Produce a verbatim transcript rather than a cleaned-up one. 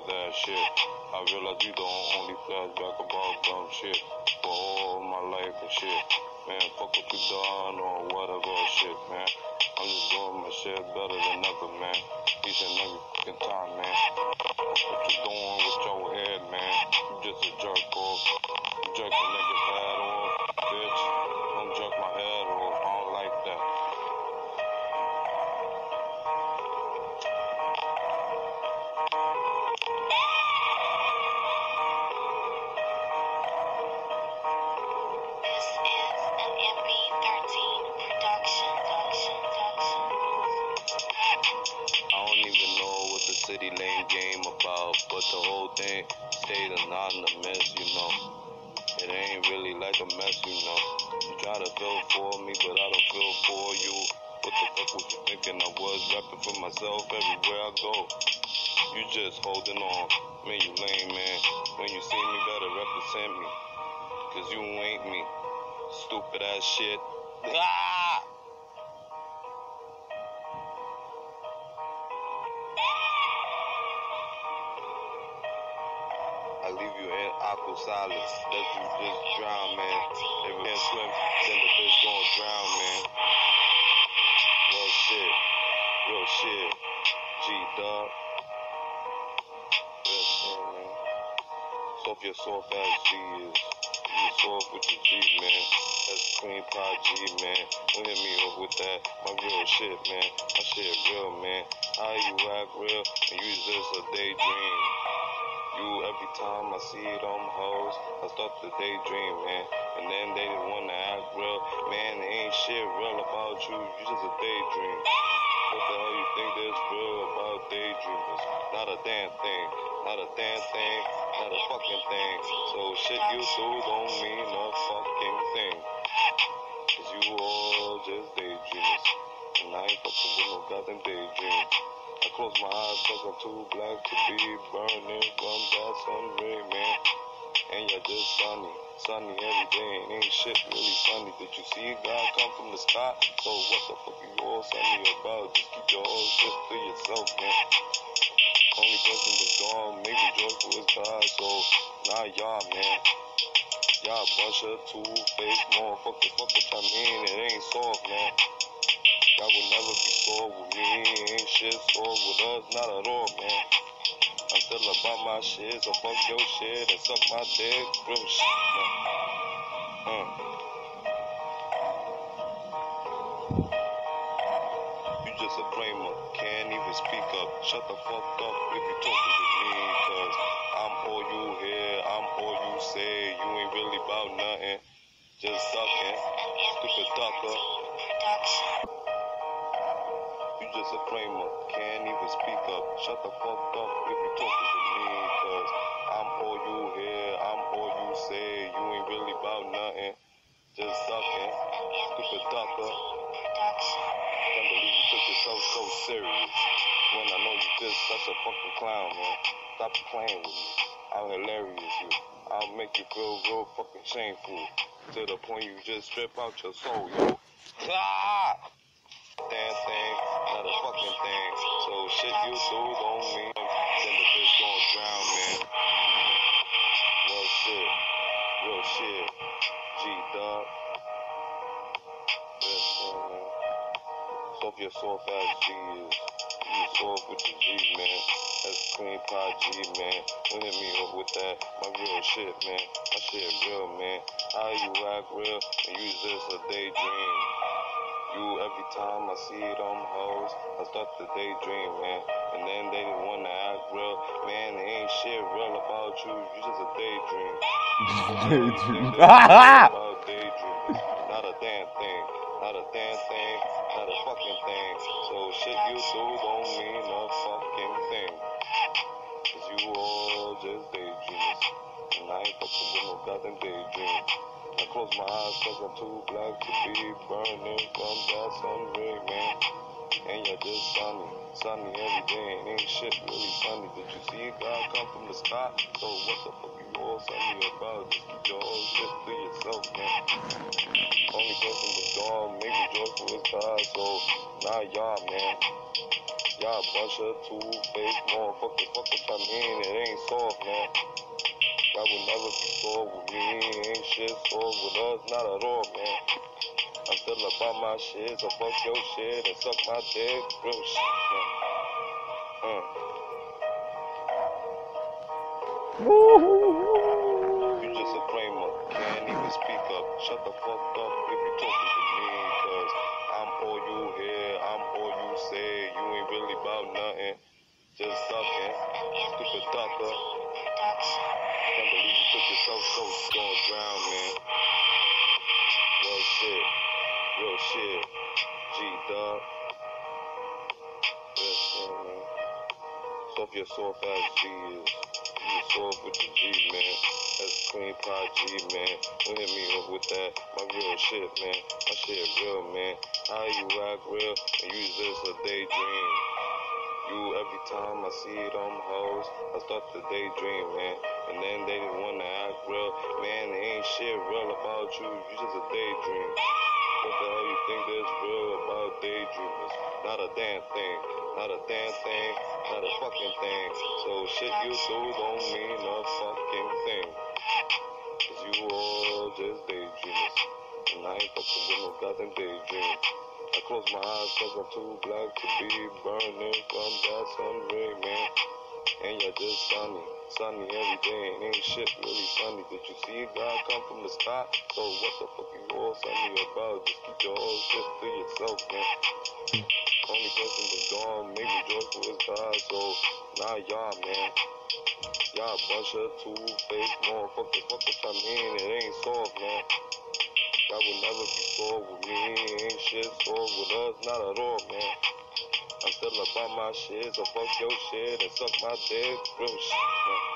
that shit. I realize you don't only flashback about dumb shit for all my life and shit. Man, fuck what you done or whatever shit, man. I'm just doing my shit better than ever, man. Each and every fucking time, man. What you doing with your head, man? You just a jerk off. You jerk a nigga's head off, bitch. Don't jerk my head off. I don't like that. City lane game about, but the whole thing stayed anonymous, you know. It ain't really like a mess, you know. You try to feel for me, but I don't feel for you. What the fuck was you thinking I was? Rapping for myself everywhere I go. You just holding on. Man, you lame, man. When you see me, better represent me. Cause you ain't me. Stupid ass shit. Ah! I leave you in aqua solace, let you just drown, man. If you can't swim, then the bitch gon' drown, man. Real shit, real shit. G-Dub. Real shit, man. Soft your soft ass G is. You soft with your G, man. That's Queen Pie G, man. Don't hit me up with that. My real shit, man. My shit real, man. How you act real and you just a daydream. You, every time I see them hoes, I start to daydream, man. And then they didn't want to act real. Man, there ain't shit real about you. You just a daydream. What the hell you think there's real about daydreamers? Not a damn thing. Not a damn thing. Not a fucking thing. So shit you do don't mean a fucking thing. Cause you all just daydreamers. And I ain't fucking with no goddamn daydream. I close my eyes cause I'm too black to be burning from that sun ray, man. And you're just sunny, sunny every day, and ain't shit really sunny. Did you see God come from the sky? So what the fuck you all sunny about? Just keep your whole shit to yourself, man. Only person that's gone, make me joyful is God, so nah y'all, man. Y'all bunch of two-faced motherfuckers, fuck what I mean, it ain't soft, man. I will never be soft with me, ain't shit soft with us, not at all, man. I'm still about my shit, so fuck your shit and suck my dick, real shit, man. Uh. You just a framer, can't even speak up. Shut the fuck up if you talking to me, cause I'm all you hear, I'm all you say. You ain't really about nothing, just sucking, stupid ducker. You just a framer, can't even speak up. Shut the fuck up if you talking to me, cause I'm all you hear, I'm all you say. You ain't really about nothing, just sucking, stupid ducker. Can't believe you took yourself so serious, when I know you just such a fucking clown, man. Stop playing with me, I'm hilarious, you. I'll make you feel real fucking shameful, to the point you just strip out your soul, yo. Ah! Damn thing, not a fucking thing. So shit you do don't mean then the bitch gon' drown, man. Real shit, real shit. G-Dub. Real shit, man. Soft your soft ass G is. You soft with the G, man. That's Queen Pie G, man. Don't hit me up with that. My real shit, man. My shit real, man. How you act real and you just a daydream. You, every time I see them hoes, I start to daydream, man. And then they didn't want to act real. Man, there ain't shit real about you. You just a daydream. Daydream. About daydreamers. Not a damn thing. Not a damn thing. Not a fucking thing. So shit you do don't mean a fucking thing. Cause you all just daydreamers. And I ain't fucking with no goddamn daydream. I close my eyes cause I'm too black to be burning from that sun ray, man. And you're just sunny, sunny every day, and ain't shit really sunny. Did you see God come from the sky? So what the fuck you all sunny about? Just keep your whole shit to yourself, man. Only person that's gone, make me joyful is God, so nah y'all, man. Y'all bunch of two-faced motherfuckers. Fuck what I mean, it ain't soft, man. Y'all will never be soft with me. Ain't shit soft with us, not at all, man. I'm still about my shit, so fuck your shit and suck my dick. Real shit, man. Uh. You just a framer, can't even speak up. Shut the fuck up if you talking to me, cause I'm all you hear, I'm all you say. You ain't really about nothing, just sucking. Stupid ducker. Can't believe you took yourself so going drown, man. Real shit, real shit. G-Dub. Real shit, man. Soft your soft ass G is. You soft with the G, man. That's Queen Pie G, man. Don't hit me up with that. My real shit, man. My shit real, man. How you act real and you just a daydream. You, every time I see them hoes, I start to daydream, man. And then they wanna act real. Man, there ain't shit real about you. You just a daydream. What the hell you think there's real about daydreamers? Not a damn thing. Not a damn thing. Not a fucking thing. So shit you do don't mean a fucking thing. Cause you all just daydreamers. And I ain't fucking with no goddamn daydream. I close my eyes cause I'm too black to be burning from that sun ray, man. And you're just sunny, sunny every day, and ain't shit really sunny. Did you see God come from the sky? So what the fuck you all sunny about? Just keep your whole shit to yourself, man. Only person that's gone, maybe joyful is God, so nah y'all, man. Y'all bunch of two-faced motherfuckers. Fuck what I mean, it ain't soft, man. Y'all will never be soft with me, ain't shit soft with us, not at all, man. I'm still about my shit, so fuck your shit and suck my dick, real shit, man.